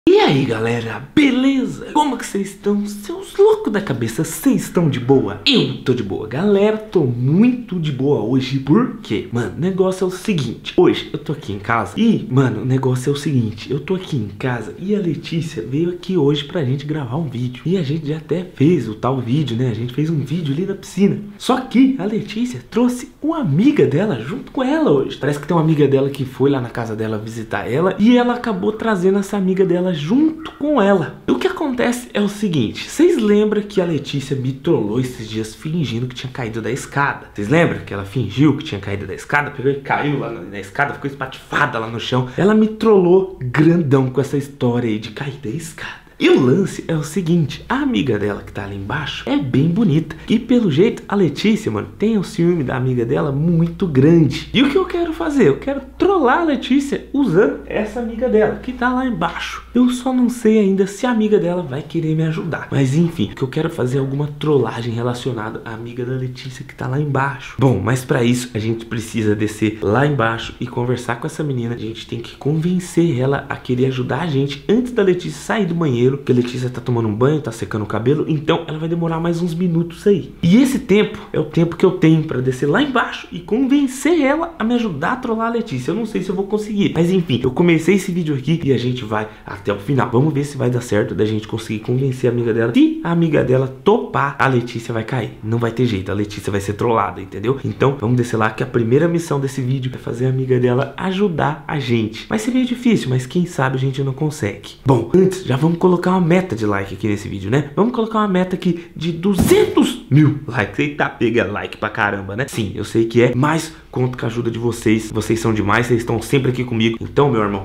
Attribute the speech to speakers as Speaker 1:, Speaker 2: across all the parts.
Speaker 1: E aí galera, beleza? Como que vocês estão? Seus loucos da cabeça, vocês estão de boa? Eu tô de boa, galera, tô muito de boa hoje. Por quê? Mano, o negócio é o seguinte. Hoje eu tô aqui em casa e, mano, o negócio é o seguinte. Eu tô aqui em casa e a Letícia veio aqui hoje pra gente gravar um vídeo. E a gente já até fez o tal vídeo, né? A gente fez um vídeo ali na piscina. Só que a Letícia trouxe uma amiga dela junto com ela hoje. Parece que tem uma amiga dela que foi lá na casa dela visitar ela e ela acabou trazendo essa amiga dela junto com ela. E o que acontece é o seguinte: vocês lembram que a Letícia me trollou esses dias fingindo que tinha caído da escada? Vocês lembram que ela fingiu que tinha caído da escada? Pegou e caiu lá na escada, ficou espatifada lá no chão. Ela me trollou grandão com essa história aí de cair da escada. E o lance é o seguinte: a amiga dela que tá ali embaixo é bem bonita. E pelo jeito a Letícia, mano, tem o ciúme da amiga dela muito grande. E o que eu quero fazer? Eu quero trollar a Letícia usando essa amiga dela que tá lá embaixo. Eu só não sei ainda se a amiga dela vai querer me ajudar. Mas enfim, que eu quero fazer alguma trollagem relacionada à amiga da Letícia que tá lá embaixo. Bom, mas pra isso a gente precisa descer lá embaixo e conversar com essa menina. A gente tem que convencer ela a querer ajudar a gente antes da Letícia sair do banheiro. Porque a Letícia tá tomando um banho, tá secando o cabelo, então ela vai demorar mais uns minutos aí. E esse tempo é o tempo que eu tenho pra descer lá embaixo e convencer ela a me ajudar a trollar a Letícia. Eu não sei se eu vou conseguir, mas enfim, eu comecei esse vídeo aqui e a gente vai até o final. Vamos ver se vai dar certo da gente conseguir convencer a amiga dela. Se a amiga dela topar, a Letícia vai cair. Não vai ter jeito, a Letícia vai ser trollada, entendeu? Então vamos descer lá, que a primeira missão desse vídeo é fazer a amiga dela ajudar a gente. Vai ser meio difícil, mas quem sabe a gente não consegue. Bom, antes já vamos colocar uma meta de like aqui nesse vídeo, né? Vamos colocar uma meta aqui de 200 mil likes. Eita, pega like pra caramba, né? Sim, eu sei que é, mas conto com a ajuda de vocês. Vocês são demais, vocês estão sempre aqui comigo. Então, meu irmão,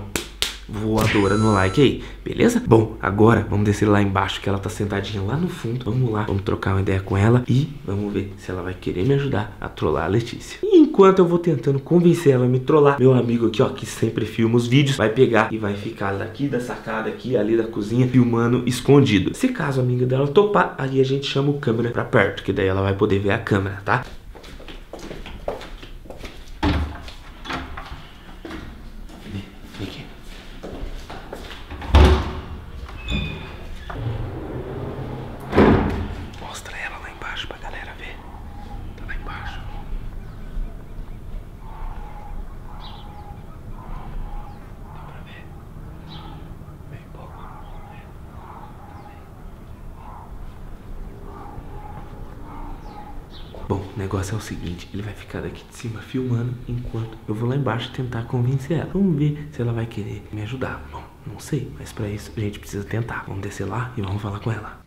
Speaker 1: voadora no like aí, beleza? Bom, agora vamos descer lá embaixo, que ela tá sentadinha lá no fundo. Vamos lá, vamos trocar uma ideia com ela e vamos ver se ela vai querer me ajudar a trollar a Letícia. E enquanto eu vou tentando convencer ela a me trollar, meu amigo aqui, ó, que sempre filma os vídeos, vai pegar e vai ficar daqui da sacada aqui, ali da cozinha, filmando escondido. Se caso a amiga dela topar, aí a gente chama o câmera pra perto, que daí ela vai poder ver a câmera, tá? Vem aqui. Mostra ela lá embaixo pra galera ver. Tá lá embaixo. Dá pra ver? Bem pouco. Bom, o negócio é o seguinte: ele vai ficar daqui de cima filmando enquanto eu vou lá embaixo tentar convencer ela. Vamos ver se ela vai querer me ajudar. Bom, não sei, mas pra isso a gente precisa tentar. Vamos descer lá e vamos falar com ela.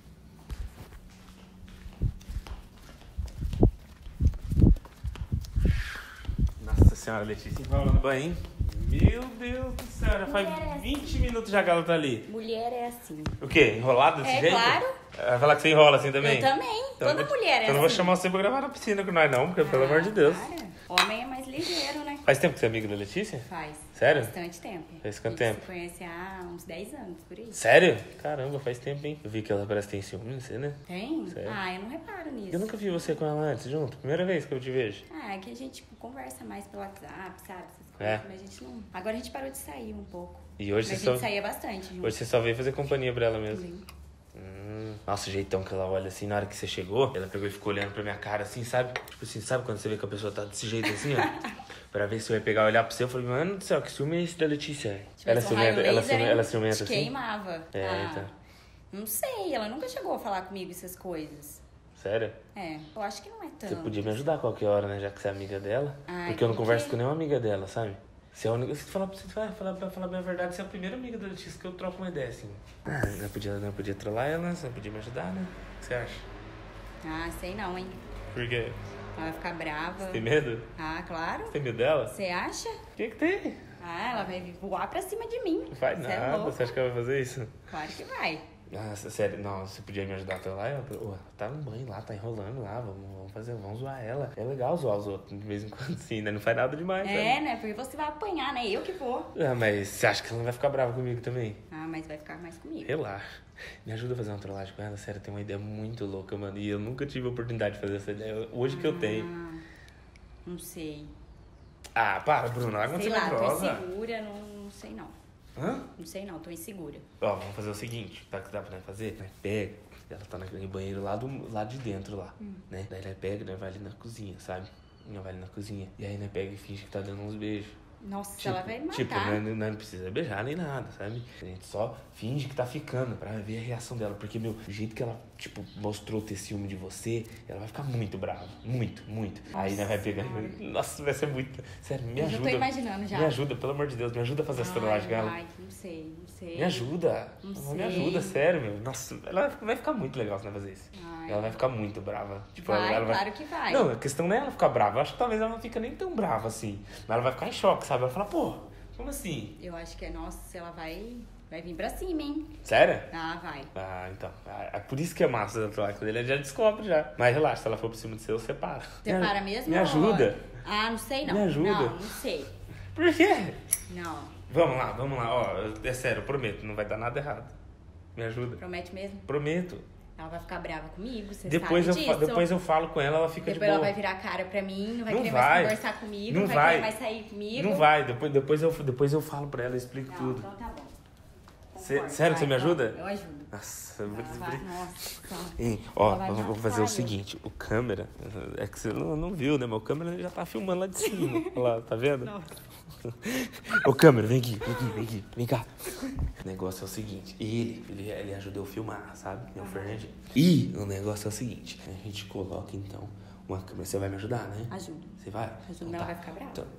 Speaker 1: Nossa senhora, Letícia enrolando banho, hein? Meu Deus do céu, já faz 20 minutos já que ela tá ali.
Speaker 2: Mulher é assim.
Speaker 1: O quê? Enrolado desse jeito?
Speaker 2: Claro.
Speaker 1: Vai falar que você enrola assim também?
Speaker 2: Eu também.
Speaker 1: Então,
Speaker 2: Toda mulher é assim.
Speaker 1: Eu não vou chamar você pra gravar na piscina com nós não, porque pelo amor de Deus.
Speaker 2: Cara, homem é mais ligeiro, né?
Speaker 1: Faz tempo que você é amigo da Letícia?
Speaker 2: Faz.
Speaker 1: Sério?
Speaker 2: Bastante tempo.
Speaker 1: Faz quanto
Speaker 2: A gente
Speaker 1: tempo?
Speaker 2: se conhece há uns 10 anos, por aí.
Speaker 1: Sério? Caramba, faz tempo, hein? Eu vi que ela parece que tem ciúme, não sei, né?
Speaker 2: Tem?
Speaker 1: Sério?
Speaker 2: Ah, eu não reparo nisso.
Speaker 1: Eu nunca vi você com ela antes, junto. Primeira vez que eu te vejo.
Speaker 2: Ah, é que a gente tipo, conversa mais pelo WhatsApp, sabe? Essas coisas.
Speaker 1: É.
Speaker 2: Mas a gente não... Agora a gente parou de sair um pouco.
Speaker 1: E hoje
Speaker 2: Mas
Speaker 1: você
Speaker 2: a gente
Speaker 1: só...
Speaker 2: saía bastante junto.
Speaker 1: Hoje você só veio fazer companhia pra ela mesmo.
Speaker 2: Sim.
Speaker 1: Nossa, o jeitão que ela olha assim, na hora que você chegou, ela pegou e ficou olhando pra minha cara assim, sabe? Tipo assim, sabe quando você vê que a pessoa tá desse jeito assim, ó? Pra ver se eu ia pegar e olhar pra você, eu falei, mano do céu, que ciúme é esse da Letícia? Ela é ciumenta, ela é ciumenta
Speaker 2: te
Speaker 1: assim?
Speaker 2: queimava.
Speaker 1: É, então.
Speaker 2: Não sei, ela nunca chegou a falar comigo essas coisas.
Speaker 1: Sério?
Speaker 2: É, eu acho que não é tanto.
Speaker 1: Você podia me ajudar a qualquer hora, né? Já que você é amiga dela.
Speaker 2: Ai,
Speaker 1: porque eu não
Speaker 2: por
Speaker 1: converso
Speaker 2: quê?
Speaker 1: com nenhuma amiga dela, sabe? Você é a única. Se falar pra falar bem a verdade, você é a primeira amiga da Letícia que eu troco uma ideia, assim. Ah, não podia trollar ela, você não podia me ajudar, né? O que você acha?
Speaker 2: Ah, sei não, hein?
Speaker 1: Por quê?
Speaker 2: Ela vai ficar brava.
Speaker 1: Você tem medo?
Speaker 2: Ah, claro.
Speaker 1: Você tem medo dela?
Speaker 2: Você acha?
Speaker 1: O que tem?
Speaker 2: Ah, ela vai voar pra cima de mim.
Speaker 1: Não faz
Speaker 2: Cê
Speaker 1: nada,
Speaker 2: é louco.
Speaker 1: você acha que ela vai fazer isso?
Speaker 2: Claro que vai.
Speaker 1: Nossa, sério, não, você podia me ajudar até lá? Tá no banho lá, tá enrolando lá, vamos zoar ela. É legal zoar os outros de vez em quando, sim, né? Não faz nada demais,
Speaker 2: É, né? Porque você vai apanhar, né? Eu que vou.
Speaker 1: Ah, mas você acha que ela não vai ficar brava comigo também?
Speaker 2: Ah, mas vai ficar mais comigo.
Speaker 1: Relaxa. Me ajuda a fazer uma trollagem com ela, sério, tem uma ideia muito louca, mano. E eu nunca tive a oportunidade de fazer essa ideia. Hoje que eu tenho.
Speaker 2: Não sei.
Speaker 1: Ah, para, Bruno, água
Speaker 2: Sei lá, tô
Speaker 1: nervosa.
Speaker 2: insegura, não sei não.
Speaker 1: Hã?
Speaker 2: Não sei não, tô insegura.
Speaker 1: Ó, vamos fazer o seguinte, tá que dá pra nós fazer? Né? Pega, ela tá naquele banheiro lá do lado de dentro lá, né? Daí ela pega, né, vai ali na cozinha, sabe? Ela vai ali na cozinha. E aí, né, pega e finge que tá dando uns beijos.
Speaker 2: Nossa,
Speaker 1: Tipo,
Speaker 2: ela vai me matar.
Speaker 1: Tipo, não precisa beijar nem nada, sabe? A gente só finge que tá ficando pra ver a reação dela. Porque, meu, o jeito que ela, tipo, mostrou ter ciúme de você, ela vai ficar muito brava. Muito, muito.
Speaker 2: Nossa,
Speaker 1: aí, né, vai pegar... Nossa, vai ser muito... Sério, me ajuda.
Speaker 2: Eu já tô imaginando já.
Speaker 1: Me ajuda, pelo amor de Deus. Me ajuda a fazer essa trollagem com ela.
Speaker 2: Ai, não sei.
Speaker 1: Me ajuda.
Speaker 2: Não
Speaker 1: Me
Speaker 2: sei.
Speaker 1: ajuda, sério, meu. Nossa, ela vai ficar muito legal se não fazer isso.
Speaker 2: Ai.
Speaker 1: Ela vai ficar muito brava. Tipo,
Speaker 2: Vai,
Speaker 1: ela
Speaker 2: claro que vai.
Speaker 1: Não, a questão não é ela ficar brava. Eu acho que talvez ela não fica nem tão brava assim. Mas ela vai ficar em choque, sabe? Ela fala, pô, como assim?
Speaker 2: Eu acho que nossa, ela vai vir pra cima, hein?
Speaker 1: Sério?
Speaker 2: Ah, vai.
Speaker 1: Ah, então. É por isso que é massa da troca dele. Ele já descobre já. Mas relaxa, se ela for por cima do seu, separa.
Speaker 2: Separa mesmo?
Speaker 1: Me ajuda.
Speaker 2: Ah, não sei não.
Speaker 1: Me ajuda.
Speaker 2: Não sei.
Speaker 1: Por quê?
Speaker 2: Não.
Speaker 1: Vamos lá. Ó, é sério, eu prometo, não vai dar nada errado. Me ajuda.
Speaker 2: Promete mesmo?
Speaker 1: Prometo.
Speaker 2: Ela vai ficar brava comigo, você
Speaker 1: Depois
Speaker 2: sabe disso.
Speaker 1: depois eu falo com ela vai
Speaker 2: Depois ela vai virar a cara pra mim, não vai
Speaker 1: Não
Speaker 2: querer
Speaker 1: vai.
Speaker 2: mais conversar comigo,
Speaker 1: Não
Speaker 2: não vai
Speaker 1: vai.
Speaker 2: querer mais sair comigo.
Speaker 1: Não vai, depois eu falo pra ela, eu explico
Speaker 2: Não,
Speaker 1: tudo.
Speaker 2: então tá bom.
Speaker 1: Sério que você
Speaker 2: Vai,
Speaker 1: me ajuda?
Speaker 2: Eu ajudo.
Speaker 1: Nossa,
Speaker 2: Nossa.
Speaker 1: Hein, ó,
Speaker 2: Ela vai
Speaker 1: vamos
Speaker 2: matar
Speaker 1: fazer o
Speaker 2: eu.
Speaker 1: seguinte, o câmera, é que você não viu, né? Mas o câmera já tá filmando lá de cima. Olha lá, tá vendo?
Speaker 2: Nossa.
Speaker 1: Ô câmera, vem cá. O negócio é o seguinte, ele ajudou a filmar, sabe? É o Fernando. E o negócio é o seguinte, a gente coloca então uma câmera, você vai me ajudar, né?
Speaker 2: Ajudo.
Speaker 1: Você vai?
Speaker 2: Ajudo,
Speaker 1: Então
Speaker 2: ela
Speaker 1: tá.
Speaker 2: vai ficar brava.
Speaker 1: Então,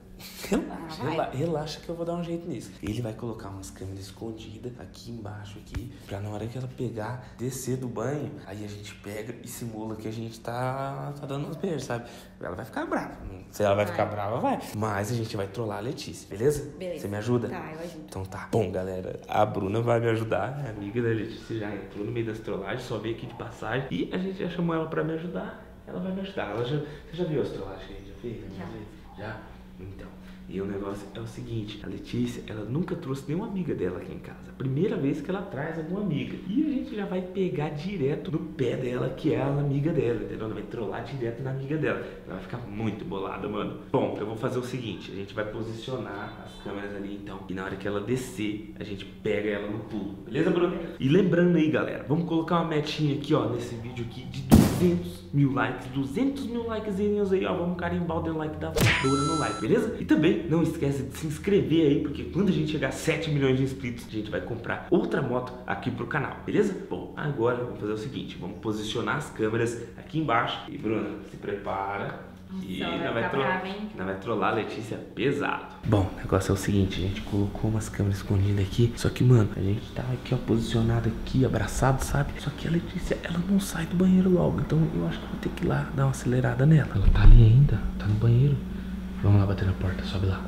Speaker 2: vai.
Speaker 1: relaxa que eu vou dar um jeito nisso. Ele vai colocar umas câmeras escondidas aqui embaixo, aqui, pra na hora que ela pegar, descer do banho, aí a gente pega e simula que a gente tá dando uns beijos, sabe? Ela vai ficar brava. Se ela vai ficar brava, vai. Mas a gente vai trollar a Letícia, beleza?
Speaker 2: Beleza.
Speaker 1: Você me ajuda?
Speaker 2: Tá, eu ajudo.
Speaker 1: Então tá. Bom, galera, a Bruna vai me ajudar. A amiga da Letícia já entrou no meio das trollagens, só veio aqui de passagem. E a gente já chamou ela pra me ajudar. Ela vai me ajudar. Você já viu as trollagens que a gente já fez? Já? Então, e o negócio é o seguinte, a Letícia, ela nunca trouxe nenhuma amiga dela aqui em casa. Primeira vez que ela traz alguma amiga. E a gente já vai pegar direto no pé dela, que é a amiga dela, entendeu? Ela vai trollar direto na amiga dela. Ela vai ficar muito bolada, mano. Bom, eu vou fazer o seguinte, a gente vai posicionar as câmeras ali, então. E na hora que ela descer, a gente pega ela no pulo. Beleza, Bruno? E lembrando aí, galera, vamos colocar uma metinha aqui, ó, nesse vídeo aqui de 200 mil likes. 200 mil likezinhos aí, ó. Vamos carimbar o like da voadora no like, beleza? E também não esquece de se inscrever aí, porque quando a gente chegar a 7 milhões de inscritos, a gente vai comprar outra moto aqui pro canal, beleza? Bom, agora vamos fazer o seguinte, vamos posicionar as câmeras aqui embaixo. E Bruna, se prepara. E ainda vai trollar a Letícia pesado. Bom, o negócio é o seguinte, a gente colocou umas câmeras escondidas aqui. Só que, mano, a gente tá aqui, ó, posicionado aqui, abraçado, sabe? Só que a Letícia, ela não sai do banheiro logo. Então eu acho que vou ter que ir lá dar uma acelerada nela. Ela tá ali ainda, tá no banheiro. Vamos lá bater na porta, sobe lá.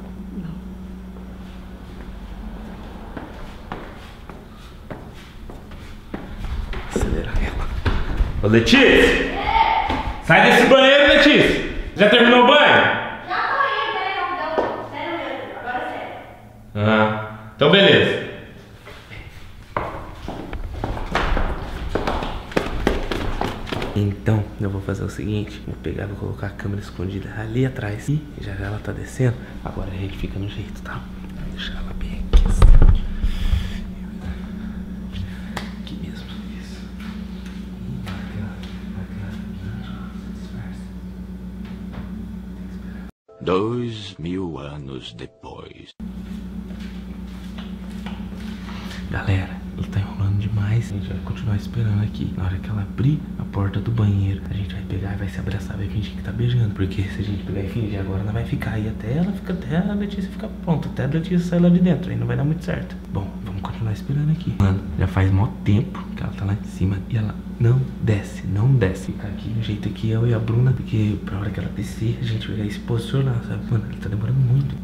Speaker 1: Acelerar ela. Ô, Letícia! Sai desse banheiro, Letícia! Já terminou o banho?
Speaker 2: Já tô indo, peraí, rapidão. Sério mesmo, agora é sério.
Speaker 1: Ah, então beleza. Então, eu vou fazer o seguinte, vou pegar, vou colocar a câmera escondida ali atrás e já ela tá descendo, agora a gente fica no jeito, tá? Vou deixar ela bem aqui, assim. Aqui mesmo, isso.
Speaker 3: 2000 anos depois.
Speaker 1: Galera, ele tá enrolando demais. A gente vai continuar esperando aqui. Na hora que ela abrir a porta do banheiro, a gente vai pegar e vai se abraçar, vai fingir que tá beijando. Porque se a gente pegar e fingir agora, ela vai ficar aí até a Letícia ficar pronta, até a Letícia sair lá de dentro. Aí não vai dar muito certo. Bom, vamos continuar esperando aqui. Mano, já faz mó tempo que ela tá lá em cima e ela não desce. Ficar aqui, o jeito aqui eu e a Bruna, porque pra hora que ela descer, a gente vai se posicionar, sabe? Mano, ele tá demorando muito.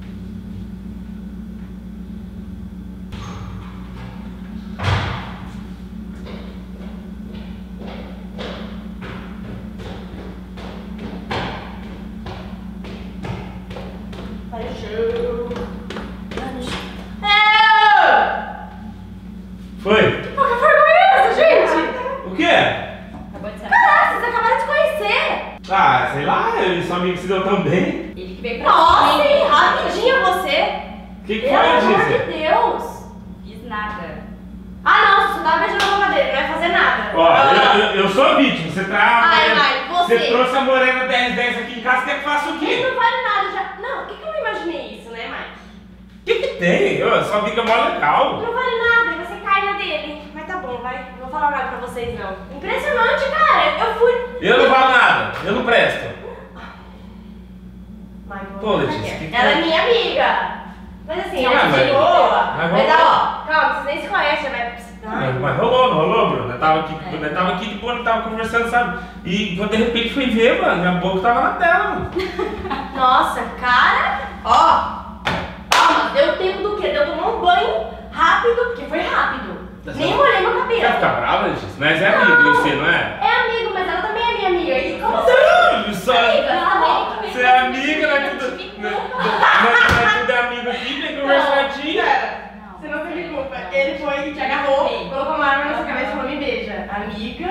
Speaker 1: Foi?
Speaker 4: Que vergonha é essa, gente?
Speaker 1: O quê?
Speaker 2: Acabou de saber.
Speaker 4: Caraca, vocês acabaram de conhecer.
Speaker 1: Ah, sei lá, eu e sua amiga se deu tão bem.
Speaker 2: Ele que veio pra
Speaker 4: Nossa,
Speaker 2: cima.
Speaker 4: hein? Rapidinho você.
Speaker 1: O que
Speaker 4: Pelo amor
Speaker 1: foi,
Speaker 4: de
Speaker 1: Letícia?
Speaker 4: Deus. tava beijando a boca dele, não vai fazer nada.
Speaker 1: Ó, eu sou vítima. Você
Speaker 4: Ai, Mike,
Speaker 1: Você trouxe a morena 10-10 aqui em casa, quer que faça o
Speaker 4: Ele
Speaker 1: quê?
Speaker 4: não vale nada já. Não, por que eu não imaginei isso, né, Mike?
Speaker 1: O que tem? Sua amiga é mó legal.
Speaker 4: Não vale nada, e você cai na dele. Mas tá bom, vai. Não vou falar nada pra vocês, não. Impressionante, cara. Eu fui.
Speaker 1: Eu não falo nada, eu não presto.
Speaker 4: Mike,
Speaker 1: Pô, Letícia, que
Speaker 4: ela é minha amiga. Mas assim,
Speaker 1: Não,
Speaker 4: ela é
Speaker 1: mas-
Speaker 4: de boa.
Speaker 1: mas
Speaker 4: Mas
Speaker 1: vamos-
Speaker 4: ó, calma, vocês nem se conhecem, vai.
Speaker 1: Mas rolou, não rolou, Bruno? Eu tava aqui de boa, eu tava conversando, sabe? E quando de repente fui ver, mano, minha boca tava na tela, mano.
Speaker 4: Nossa, cara. Ó, palmas, deu tempo do quê? Deu tomar um banho rápido, porque foi rápido. Nem molhei meu
Speaker 1: Você vai
Speaker 4: cabelo.
Speaker 1: ficar brava, Letícia? Mas é amigo, você, não é?
Speaker 4: É amigo, mas ela também é minha amiga. E como assim?
Speaker 1: Não, só...
Speaker 4: Amiga, ela tem que
Speaker 1: Você é amiga, não é tudo... Não é tudo amigo aqui, tem que conversar tia.
Speaker 4: Você não tem culpa. Ele foi, te agarrou, colocou uma arma na sua cabeça e falou: me beija. Amiga,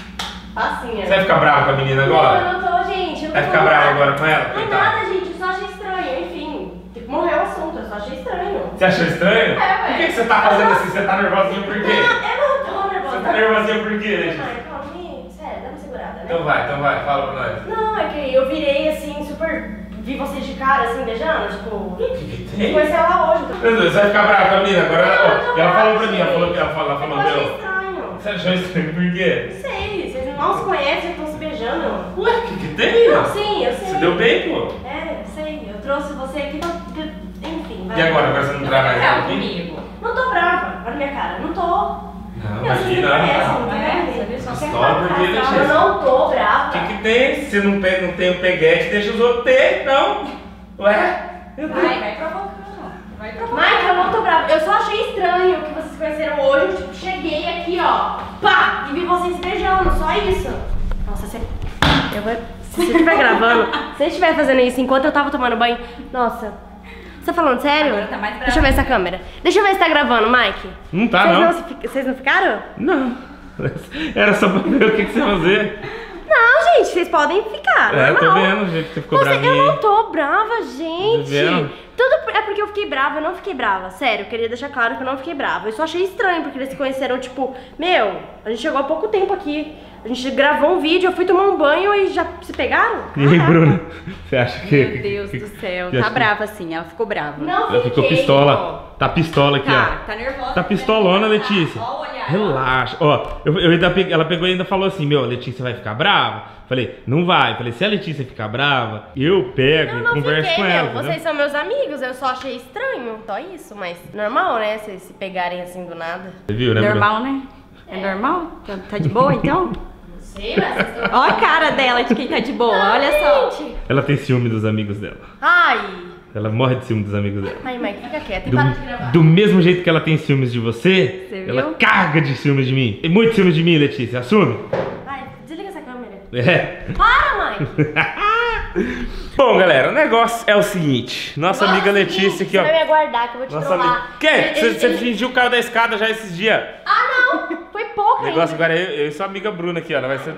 Speaker 4: facinha.
Speaker 1: Você vai ficar brava com a menina
Speaker 4: Não,
Speaker 1: agora?
Speaker 4: eu não tô, gente. Eu não
Speaker 1: Vai
Speaker 4: tô
Speaker 1: ficar brava
Speaker 4: nada.
Speaker 1: agora com ela?
Speaker 4: Não é
Speaker 1: Coitada.
Speaker 4: nada, gente. Eu só achei estranho. Enfim, tipo, morreu o assunto. Eu só achei estranho.
Speaker 1: Você achou estranho?
Speaker 4: É,
Speaker 1: Por que
Speaker 4: ué.
Speaker 1: você tá fazendo assim? Você tá nervosinha por quê?
Speaker 4: Não, eu não tô nervosa.
Speaker 1: Você tá nervosinha por quê, Letícia?
Speaker 4: Ai, calma, sério, dá uma segurada, né?
Speaker 1: Então vai, fala pra nós.
Speaker 4: Não, é que eu virei assim, super. Vi vocês de cara, assim, beijando, tipo.
Speaker 1: O que tem?
Speaker 4: Conheci ela hoje. Então...
Speaker 1: Meu Deus, você vai ficar brava com a menina agora?
Speaker 4: Não,
Speaker 1: Ó,
Speaker 4: eu tô
Speaker 1: ela falou
Speaker 4: brava,
Speaker 1: pra mim, ela falou,
Speaker 4: Eu achei
Speaker 1: meu.
Speaker 4: estranho.
Speaker 1: Você achou estranho por quê?
Speaker 4: Não sei, vocês mal se conhecem e estão se beijando.
Speaker 1: Ué, o que tem?
Speaker 4: Não, sim, eu sei.
Speaker 1: Você deu bem, pô?
Speaker 4: É, eu sei. Eu trouxe você aqui pra. Enfim, vai.
Speaker 1: E agora você não traz mais ela aqui?
Speaker 2: comigo.
Speaker 4: Não tô brava, olha minha cara, não tô.
Speaker 1: Não,
Speaker 4: Meu, vocês me
Speaker 1: imagina.
Speaker 4: conhecem, não
Speaker 2: É,
Speaker 4: é?
Speaker 2: você viu? Só
Speaker 4: Quer
Speaker 1: pistola
Speaker 4: matar,
Speaker 1: por quê,
Speaker 4: tá?
Speaker 1: Letícia?
Speaker 4: Eu não tô brava.
Speaker 1: O que tem? Se não tem o peguete, deixa os outros ter, não. Ué? Meu Deus.
Speaker 2: Vai provocando. Vai provocando.
Speaker 4: Mike, eu não tô brava. Eu só achei estranho que vocês conheceram hoje. Eu, tipo, cheguei aqui, ó, pá, e vi vocês beijando, só isso. Nossa, você. Eu vou. Se você estiver gravando, se você estiver fazendo isso enquanto eu tava tomando banho, nossa. Você tá falando sério?
Speaker 2: Agora tá mais brava.
Speaker 4: Deixa eu ver essa câmera. Deixa eu ver se tá gravando, Mike.
Speaker 1: Não tá,
Speaker 4: Vocês
Speaker 1: não.
Speaker 4: Vocês não ficaram?
Speaker 1: Não. Era só pra ver o que você ia fazer.
Speaker 4: Não, gente, vocês podem ficar.
Speaker 1: É, eu tô
Speaker 4: normal.
Speaker 1: vendo o jeito que você ficou
Speaker 4: Nossa,
Speaker 1: bravinha
Speaker 4: eu não
Speaker 1: aí.
Speaker 4: tô brava, gente.
Speaker 1: Tá vendo?
Speaker 4: Tudo é porque eu fiquei brava, eu não fiquei brava. Sério, eu queria deixar claro que eu não fiquei brava. Eu só achei estranho, porque eles se conheceram, tipo, meu, a gente chegou há pouco tempo aqui. A gente gravou um vídeo, eu fui tomar um banho e já se pegaram?
Speaker 1: E aí, Bruna? Você acha que...
Speaker 2: Meu Deus do céu.
Speaker 1: que
Speaker 2: Tá
Speaker 1: acha-
Speaker 2: brava sim, ela ficou brava.
Speaker 4: Não
Speaker 1: Ela ficou
Speaker 4: fiquei.
Speaker 1: pistola. Tá pistola aqui, ó.
Speaker 2: Tá nervosa.
Speaker 1: Tá pistolona, Letícia.
Speaker 2: Ó o olhar.
Speaker 1: Relaxa. Ó, ela pegou e ainda falou assim, meu, a Letícia vai ficar brava? Falei, não vai. Falei, se a Letícia ficar brava, eu pego
Speaker 4: Eu
Speaker 1: e
Speaker 4: não
Speaker 1: converso
Speaker 4: fiquei,
Speaker 1: com ela.
Speaker 4: meu. Vocês são meus amigos, eu só achei estranho. Só isso, mas normal, né? Vocês se pegarem assim do nada.
Speaker 1: Você viu, né, Bruna?
Speaker 2: Normal, né? É normal? Tá de boa então?
Speaker 4: Não sei, mas vocês estão...
Speaker 2: Ó a cara dela de quem tá de boa, olha só.
Speaker 4: Gente.
Speaker 1: Ela tem ciúme dos amigos dela.
Speaker 4: Ai.
Speaker 1: Ela morre de ciúme dos amigos dela.
Speaker 4: Ai, Mike, fica quieta e para de gravar.
Speaker 1: Do mesmo jeito que ela tem ciúmes de você,
Speaker 2: Você
Speaker 1: ela
Speaker 2: viu?
Speaker 1: carga de ciúmes de mim. Tem muito ciúmes de mim, Letícia. Assume?
Speaker 4: Ai, desliga essa câmera.
Speaker 1: É.
Speaker 4: Para, Mike.
Speaker 1: Bom, galera, o negócio é o seguinte. Nossa amiga Letícia aqui, ó.
Speaker 4: Você vai me aguardar que eu vou te
Speaker 1: Nossa
Speaker 4: trollar.
Speaker 1: amiga. Que? Você fingiu o carro da escada já esses dias.
Speaker 4: Ah, não! Foi pouco
Speaker 1: O negócio agora é eu e sua amiga Bruna aqui, ó. Ela vai ser...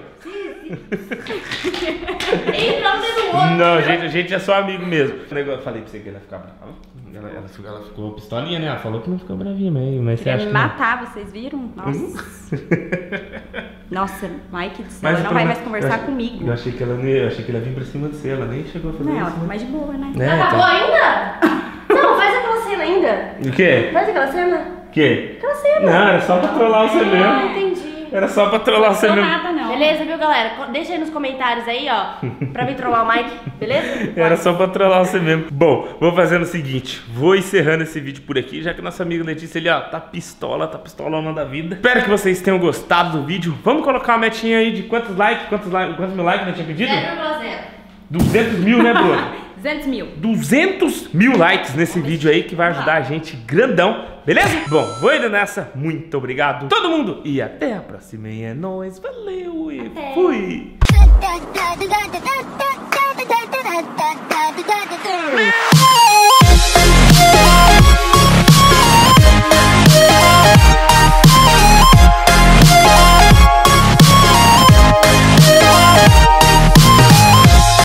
Speaker 4: Entrando dentro do outro.
Speaker 1: Não, a gente é só amigo mesmo. O negócio, eu falei pra você que ela ia ficar brava. Ela ficou pistolinha, né? Ela falou que não ficou bravinha, mas você
Speaker 2: Queria
Speaker 1: acha
Speaker 2: me
Speaker 1: que não?
Speaker 2: matar, vocês viram? Nossa. Nossa, Mike do céu, ela não
Speaker 1: pelo
Speaker 2: vai
Speaker 1: menos-
Speaker 2: mais conversar
Speaker 1: eu
Speaker 2: comigo.
Speaker 1: achei que ela não ia, eu achei que ela ia vir pra cima de você. Ela nem chegou a fazer
Speaker 2: Não, ela
Speaker 1: isso.
Speaker 2: tá
Speaker 1: né?
Speaker 2: mais de boa, né?
Speaker 1: É,
Speaker 4: Acabou ainda? Não, faz aquela cena ainda.
Speaker 1: O quê?
Speaker 4: Faz aquela cena.
Speaker 1: O quê?
Speaker 4: Aquela cena.
Speaker 1: Não, era só pra trollar você
Speaker 4: Ah,
Speaker 1: mesmo.
Speaker 4: entendi.
Speaker 1: Era só pra trollar você
Speaker 2: Não
Speaker 1: mesmo.
Speaker 2: nada, não.
Speaker 4: Beleza, viu, galera? Deixa aí nos comentários aí, ó, pra me trollar o Mike, beleza?
Speaker 1: Era só pra trollar você mesmo. Bom, vou fazendo o seguinte. Vou encerrando esse vídeo por aqui, já que nossa amiga Letícia ali, ó, tá pistolona da vida. Espero que vocês tenham gostado do vídeo. Vamos colocar uma metinha aí de quantos mil likes, né? Tinha pedido?
Speaker 4: 0,0.
Speaker 1: 200 mil, né, Bruno?
Speaker 2: 200 mil.
Speaker 1: 200 mil likes nesse vídeo aí que vai ajudar a gente grandão, beleza? Bom, vou indo nessa. Muito obrigado todo mundo e até a próxima. E é nóis, valeu e
Speaker 4: Até.
Speaker 1: fui!
Speaker 5: da da da da da da da da da da da da